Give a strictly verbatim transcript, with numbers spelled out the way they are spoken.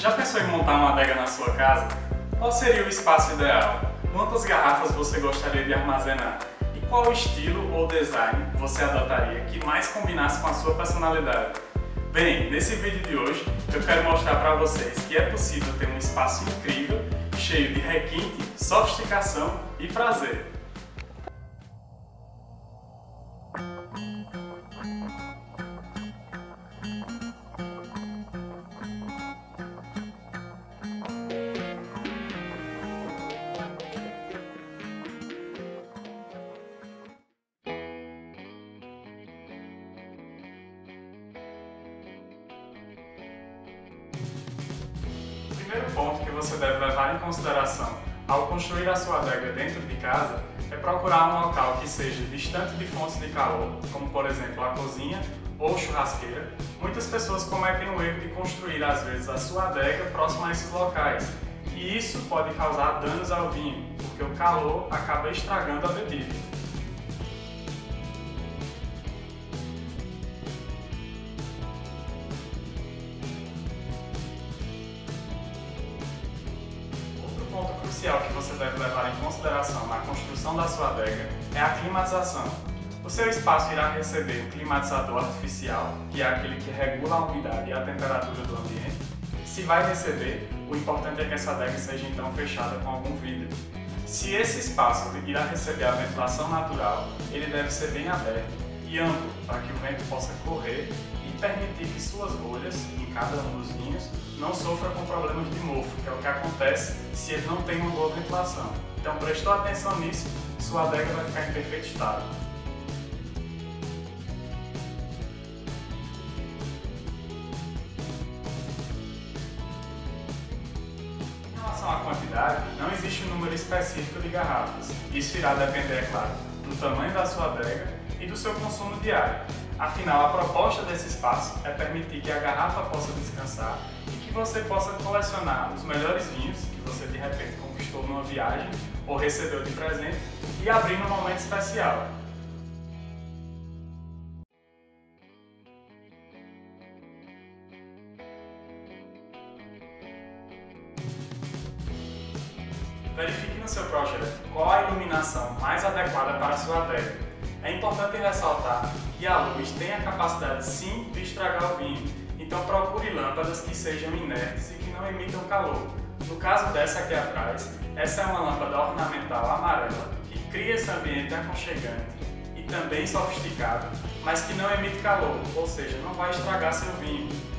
Já pensou em montar uma adega na sua casa? Qual seria o espaço ideal? Quantas garrafas você gostaria de armazenar? E qual estilo ou design você adotaria que mais combinasse com a sua personalidade? Bem, nesse vídeo de hoje eu quero mostrar para vocês que é possível ter um espaço incrível, cheio de requinte, sofisticação e prazer. O primeiro ponto que você deve levar em consideração ao construir a sua adega dentro de casa é procurar um local que seja distante de fontes de calor, como por exemplo a cozinha ou churrasqueira. Muitas pessoas cometem o erro de construir às vezes a sua adega próximo a esses locais, e isso pode causar danos ao vinho, porque o calor acaba estragando a bebida. O ponto crucial que você deve levar em consideração na construção da sua adega é a climatização. O seu espaço irá receber um climatizador artificial, que é aquele que regula a umidade e a temperatura do ambiente. Se vai receber, o importante é que essa adega seja então fechada com algum vidro. Se esse espaço irá receber a ventilação natural, ele deve ser bem aberto e amplo para que o vento possa correr e permitir que suas bolhas, em cada um dos vinhos, não sofra com problemas de mofo, que é o que acontece se ele não tem uma boa ventilação. Então, prestou atenção nisso, sua adega vai ficar em perfeito estado. Em relação à quantidade, não existe um número específico de garrafas. Isso irá depender, é claro, do tamanho da sua adega e do seu consumo diário. Afinal, a proposta desse espaço é permitir que a garrafa possa descansar e que você possa colecionar os melhores vinhos que você de repente conquistou numa viagem ou recebeu de presente e abrir num momento especial. Verifique no seu projeto qual a iluminação mais adequada para a sua adega. É importante ressaltar que a luz tem a capacidade sim de estragar o vinho, então procure lâmpadas que sejam inertes e que não emitam calor. No caso dessa aqui atrás, essa é uma lâmpada ornamental amarela que cria esse ambiente aconchegante e também sofisticado, mas que não emite calor, ou seja, não vai estragar seu vinho.